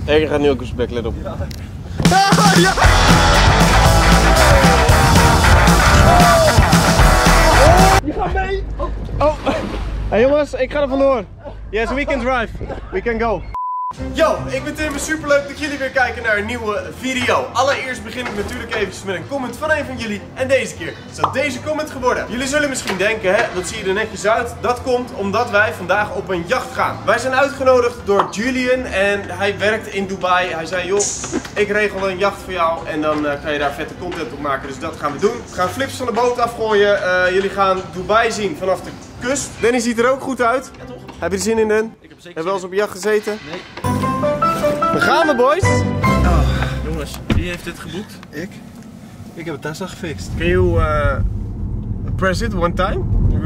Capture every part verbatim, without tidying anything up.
Ergen gaat nu ook op zijn bek, let op. Ja. Ah, ja. Je gaat mee! Oh. Oh. Hey jongens, ik ga er vandoor. Yes, we can drive. We can go. Yo, ik ben Tim en superleuk dat jullie weer kijken naar een nieuwe video. Allereerst begin ik natuurlijk eventjes met een comment van een van jullie. En deze keer is dat deze comment geworden. Jullie zullen misschien denken, hè, dat zie je er netjes uit. Dat komt omdat wij vandaag op een jacht gaan. Wij zijn uitgenodigd door Julian en hij werkt in Dubai. Hij zei, joh, ik regel een jacht voor jou en dan uh, kan je daar vette content op maken. Dus dat gaan we doen. We gaan flips van de boot afgooien. Uh, jullie gaan Dubai zien vanaf de kust. Danny ziet er ook goed uit. Ja, toch? Heb je er zin in, Dan? Ik heb zeker. Heb je wel eens op jacht gezeten? Nee. Dan gaan we, boys! Oh, jongens, wie heeft dit geboekt? Ik. Ik heb het Tesla gefixt. Can you uh, press it one time?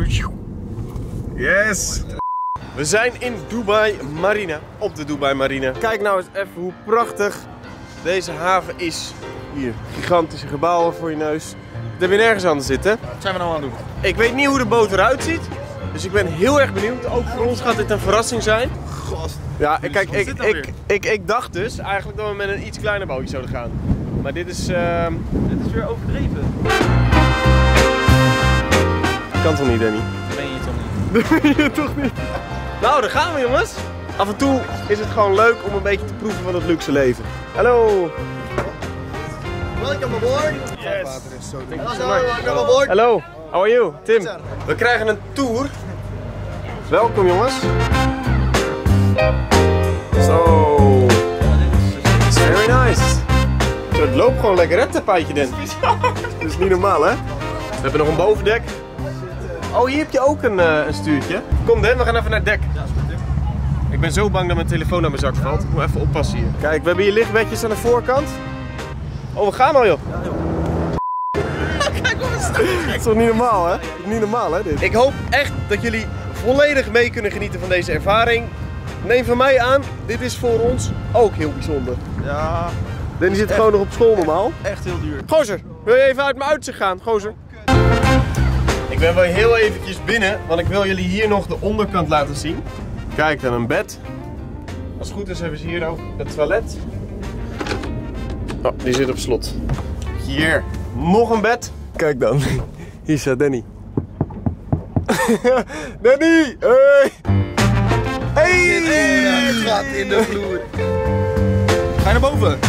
Yes! We zijn in Dubai Marina, op de Dubai Marina. Kijk nou eens even hoe prachtig deze haven is. Hier, gigantische gebouwen voor je neus. Dat heb je nergens anders zitten. Wat zijn we nou aan het doen? Ik weet niet hoe de boot eruit ziet. Dus ik ben heel erg benieuwd. Ook voor ons gaat dit een verrassing zijn. Gast. Ja, kijk, ik, ik, ik, ik, ik dacht dus eigenlijk dat we met een iets kleiner bootje zouden gaan. Maar dit is... Uh... Dit is weer overdreven. Kan toch niet, Danny? Dat ben je toch niet? Dat ben je toch niet? Nou, daar gaan we, jongens. Af en toe is het gewoon leuk om een beetje te proeven van het luxe leven. Hallo! Welkom aboard! Yes! Welkom aboard! Hallo! How are you? Tim. We krijgen een tour. Welkom, jongens. Zo. Very nice. Zo, het loopt gewoon lekker, hè, tapijtje, Den. Dat is niet normaal, hè? We hebben nog een bovendek. Oh, hier heb je ook een, uh, een stuurtje. Kom, Den, we gaan even naar het dek. Ik ben zo bang dat mijn telefoon naar mijn zak valt. Ik moet even oppassen hier. Kijk, we hebben hier lichtbedjes aan de voorkant. Oh, we gaan al, joh. Kijk hoe het staat. Het is toch niet normaal, hè? Niet normaal, hè, dit? Ik hoop echt dat jullie volledig mee kunnen genieten van deze ervaring. Neem van mij aan, dit is voor ons ook heel bijzonder. Ja. Danny zit echt, gewoon nog op school normaal. Echt, echt heel duur. Gozer, wil je even uit mijn uitzicht gaan, gozer? Ik ben wel heel eventjes binnen, want ik wil jullie hier nog de onderkant laten zien. Kijk, dan een bed. Als het goed is hebben ze hier ook het toilet. Oh, die zit op slot. Hier, nog een bed. Kijk dan, hier staat Danny. Danny, hey! Hey! Hey! Gat in de vloer. Ga je naar boven?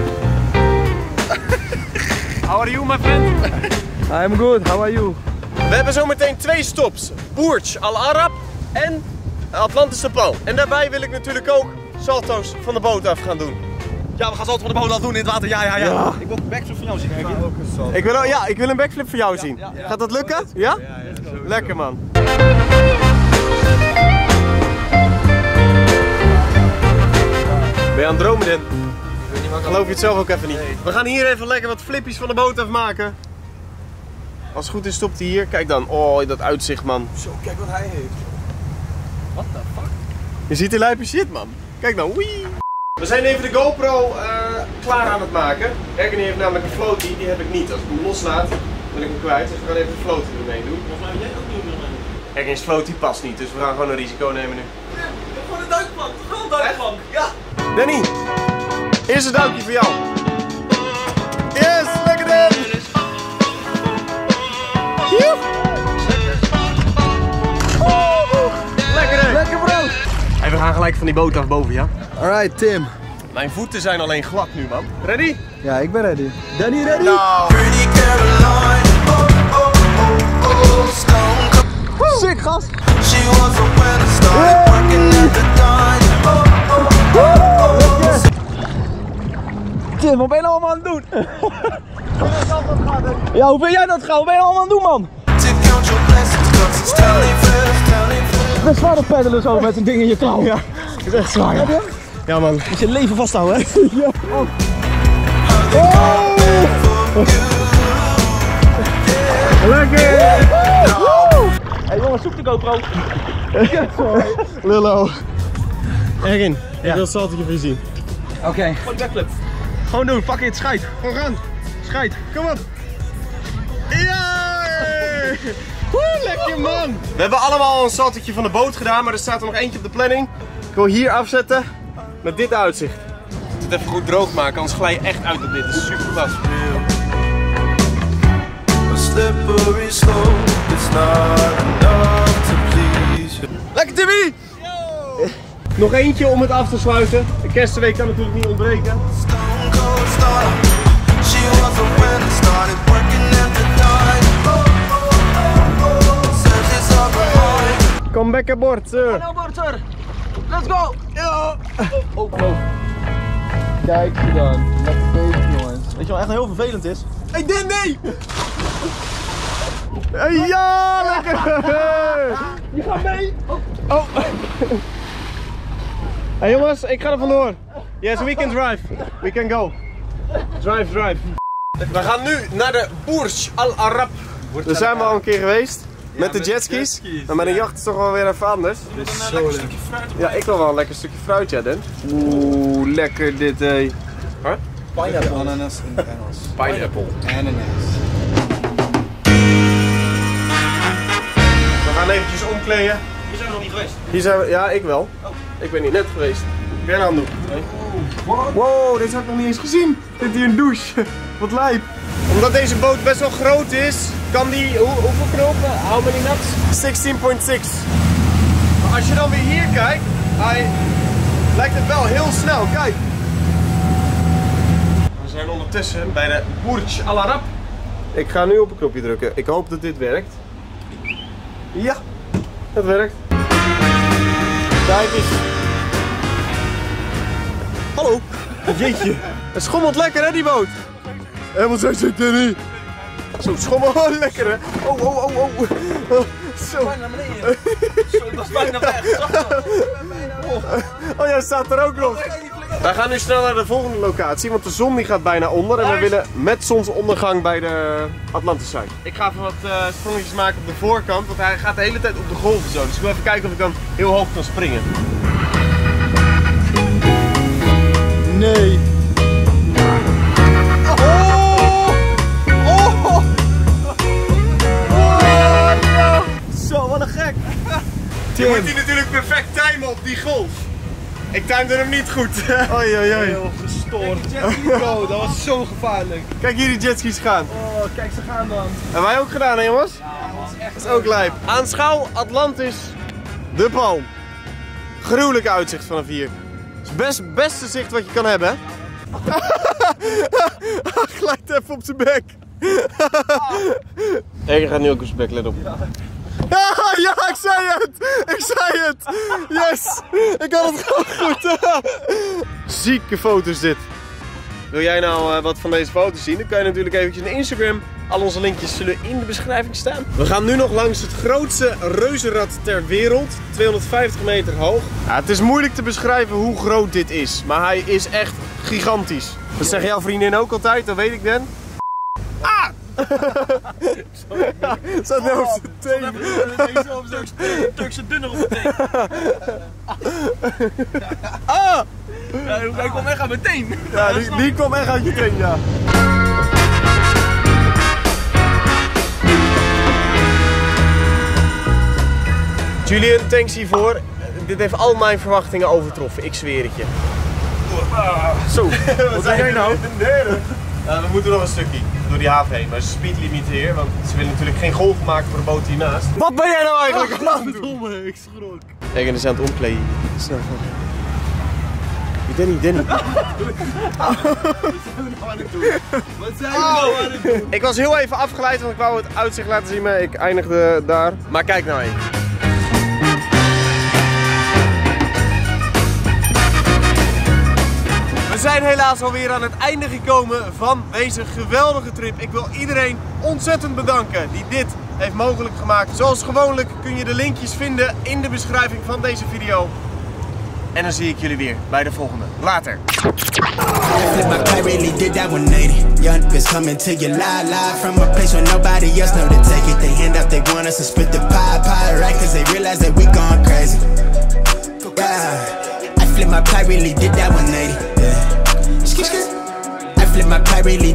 How are you, my friend? I'm good, how are you? We hebben zometeen twee stops. Burj Al Arab en Atlantische Paal. En daarbij wil ik natuurlijk ook salto's van de boot af gaan doen. Ja, we gaan salto's van de boot af doen in het water. Ja, ja, ja. ja. Ik wil een backflip van jou zien. Ik, ook een salto. ik, wil, ja, ik wil een backflip van jou zien. Ja, ja. Gaat dat lukken? Ja? Ja, ja, lekker, man. Ben je aan het dromen, dit? Geloof je het zelf ook even niet? Nee. We gaan hier even lekker wat flippies van de boot afmaken. Als het goed is stopt hij hier. Kijk dan. Oh, dat uitzicht, man. Zo, kijk wat hij heeft. What the fuck? Je ziet die lijpe shit, man. Kijk dan. Wee. We zijn even de GoPro uh, klaar aan het maken. Ergen heeft namelijk een floatie. Die heb ik niet. Als ik hem loslaat, ben ik hem kwijt. Dus we gaan even de floatie ermee doen. Volgens mij jij ook niet meer. Ergens floatie past niet. Dus we gaan gewoon een risico nemen nu. Ja, gewoon een duikplank. Gewoon een duikplank. Ja. Danny. Eerste duikje voor jou. Yes, lekker Dan. Lekker Dan. Lekker bro. Hey, we gaan gelijk van die boot af boven, ja? Alright, Tim. Mijn voeten zijn alleen glad nu, man. Ready? Ja, ik ben ready. Danny ready? Nou. Sick, gast. Tim, wat ben je nou allemaal aan het doen? Ja, hoe vind jij dat gaan? Wat ben je nou allemaal aan het doen, man? Het is zwaar op peddelen zo met een ding in je klauw. Ja, het is echt zwaar. Ja, ja man. Moet je leven vasthouden, hè? Ja. Oh. Oh. Lekker! Hey jongens, zoek de GoPro. Lullo. Ergin, ik wil het saltetje voor je zien. Oké. Okay. Gewoon backflip. Gewoon doen, fuck it, scheid. Gewoon gaan. Scheid, kom op. Ja! Woe, lekker man! We hebben allemaal een saltetje van de boot gedaan, maar er staat er nog eentje op de planning. Ik wil hier afzetten met dit uitzicht. het even goed droog maken, anders glij je echt uit op dit. Het is super glad. Lekker Timmy! Yo. Nog eentje om het af te sluiten. De kerstweek kan natuurlijk niet ontbreken. Kom back aboard, sir. Kom aboard, sir. Let's go. Ja. Oh, oh. Kijk je dan. Lekker bezig, jongens. Weet je wat echt heel vervelend is? Hey, Danny! Hey, ja, lekker! Je gaat mee! Oh! Hey jongens, ik ga er vandoor. Yes, we can drive. We can go. Drive, drive. We gaan nu naar de Burj Al Arab. Daar zijn we al een keer geweest. Met de jetskis. Maar met een jacht is toch wel weer even anders. Dit is een lekker stukje fruit. Ja, ik wil wel een lekker stukje fruit, ja, Den. Oeh, lekker dit, hé. Huh? Pineapple. Ananas in het Engels. Pineapple. Ananas. We gaan eventjes omkleden. Hier zijn we nog niet geweest. Hier zijn we, ja, ik wel. Ik ben hier net geweest. Weer een handdoek. Wow, dit heb ik nog niet eens gezien. Zit hier een douche. Wat lijp. Omdat deze boot best wel groot is, kan die, hoe, hoeveel knopen? How many knots? zestien komma zes. Maar als je dan weer hier kijkt, hij lijkt het wel heel snel. Kijk. We zijn ondertussen bij de Burj Al Arab. Ik ga nu op een knopje drukken. Ik hoop dat dit werkt. Ja, het werkt. Kijk eens. Hallo. Jeetje. Het schommelt lekker, hè, die boot. Helemaal zo zit er niet. Zo schommelt oh, lekker, hè. Oh, oh, oh, oh. oh zo. Bijna naar beneden. Zo, dat is bijna weg. Oh, jij staat er ook nog. Wij gaan nu snel naar de volgende locatie, want de zon die gaat bijna onder. En we willen met zonsondergang bij de Atlantis zijn. Ik ga even wat uh, sprongetjes maken op de voorkant, want hij gaat de hele tijd op de golven zo. Dus ik wil even kijken of ik dan heel hoog kan springen. Nee. Oh! Oh! Oh! Ja. Zo, wat een gek. Je moet die natuurlijk perfect timen op die golf. Ik timde hem niet goed. Oei, oei, oei. Heel gestoord. Bro, dat was zo gevaarlijk. Kijk hier die jetskis gaan. Oh, kijk ze gaan dan. Hebben wij ook gedaan, hè jongens? Ja, dat is echt. Dat is ook lijp. Aanschouw Atlantis, de Palm. Gruwelijk uitzicht vanaf hier. Het is best het beste zicht wat je kan hebben, hè? Glijdt even op zijn bek. Ik ga nu ook op zijn bek, let op. Ja. Ja, ik zei het! Ik zei het! Yes! Ik had het gewoon goed! Zieke foto's dit. Wil jij nou uh, wat van deze foto's zien? Dan kan je natuurlijk eventjes naar Instagram. Al onze linkjes zullen in de beschrijving staan. We gaan nu nog langs het grootste reuzenrad ter wereld. tweehonderdvijftig meter hoog. Ja, het is moeilijk te beschrijven hoe groot dit is. Maar hij is echt gigantisch. Dat zeggen jouw vriendin ook altijd, dat weet ik dan. Ah! Zat nou op zijn teen. Zo op zo'n Turkse dunner op de teen. Ah! Ja, hij kwam echt aan mijn teen. Ja, die, die kwam echt uit je teen, ja. Julian, thanks hiervoor. Dit heeft al mijn verwachtingen overtroffen, ik zweer het je. Zo, wat doe jij nou? Uh, we moeten nog een stukje door die haven heen, maar ze speedlimiet hier, want ze willen natuurlijk geen golven maken voor de boot hiernaast. Wat ben jij nou eigenlijk aan het doen? Ik schrok. Kijk, en is aan het omkleden. Snel. Danny, Danny. Wat zijn we nou aan het doen? Ik was heel even afgeleid, want ik wou het uitzicht laten zien, maar ik eindigde daar. Maar kijk nou even. We zijn helaas alweer aan het einde gekomen van deze geweldige trip. Ik wil iedereen ontzettend bedanken die dit heeft mogelijk gemaakt. Zoals gewoonlijk kun je de linkjes vinden in de beschrijving van deze video. En dan zie ik jullie weer bij de volgende. Later! Flip my pie, really did that one eighty. Yeah. I flip my pie, really